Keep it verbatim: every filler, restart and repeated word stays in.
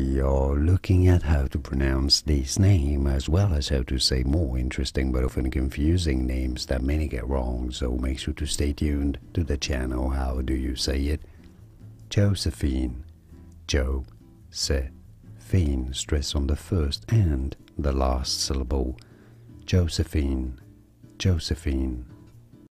we are looking at how to pronounce this name as well as how to say more interesting but often confusing names that many get wrong, so make sure to stay tuned to the channel. How do you say it? Josephine. Jo-se-phine. Stress on the first and the last syllable. Josephine. Josephine.